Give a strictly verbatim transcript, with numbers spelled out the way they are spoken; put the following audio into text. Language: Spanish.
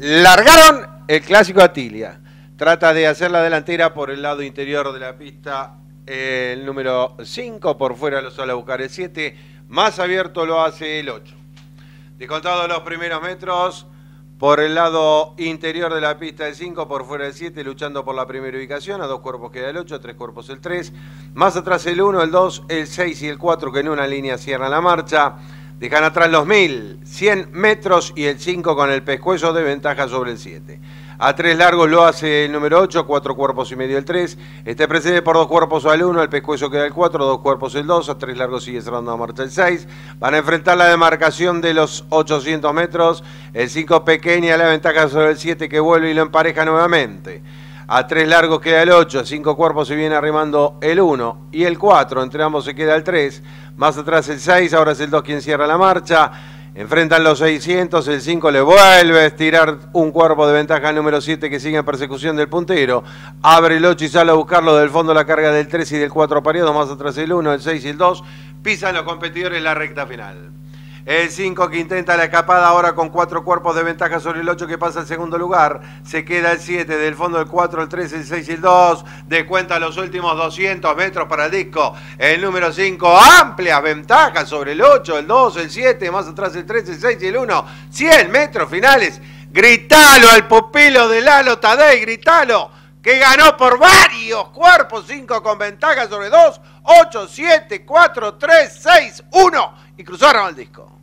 Largaron el clásico Atilia. Trata de hacer la delantera por el lado interior de la pista. El número cinco, por fuera lo suele buscar el siete. Más abierto lo hace el ocho. Descontado los primeros metros. Por el lado interior de la pista el cinco, por fuera el siete, luchando por la primera ubicación. A dos cuerpos queda el ocho, a tres cuerpos el tres. Más atrás el uno, el dos, el seis y el cuatro, que en una línea cierran la marcha. Dejan atrás los mil cien metros y el cinco con el pescuezo de ventaja sobre el siete. A tres largos lo hace el número ocho, cuatro cuerpos y medio el tres. Este precede por dos cuerpos al uno, el pescuezo queda el cuatro, dos cuerpos el dos, a tres largos sigue cerrando la marcha el seis. Van a enfrentar la demarcación de los ochocientos metros. El cinco pequeña, la ventaja sobre el siete que vuelve y lo empareja nuevamente. A tres largos queda el ocho, a cinco cuerpos se viene arrimando el uno y el cuatro, entre ambos se queda el tres. Más atrás el seis, ahora es el dos quien cierra la marcha. Enfrentan los seiscientos, el cinco le vuelve a estirar un cuerpo de ventaja al número siete que sigue en persecución del puntero. Abre el ocho y sale a buscarlo del fondo la carga del tres y del cuatro pareados. Más atrás el uno, el seis y el dos. Pisan los competidores en la recta final. El cinco que intenta la escapada ahora con cuatro cuerpos de ventaja sobre el ocho que pasa al segundo lugar. Se queda el siete, del fondo el cuatro, el tres, el seis y el dos. Descuenta los últimos doscientos metros para el disco. El número cinco, amplia ventaja sobre el ocho, el dos, el siete, más atrás el tres, el seis y el uno. cien metros finales. Gritalo al pupilo de Lalo Tadei, gritalo, que ganó por varios cuerpos, cinco con ventaja sobre dos, ocho, siete, cuatro, tres, seis, uno. Y cruzaron al disco.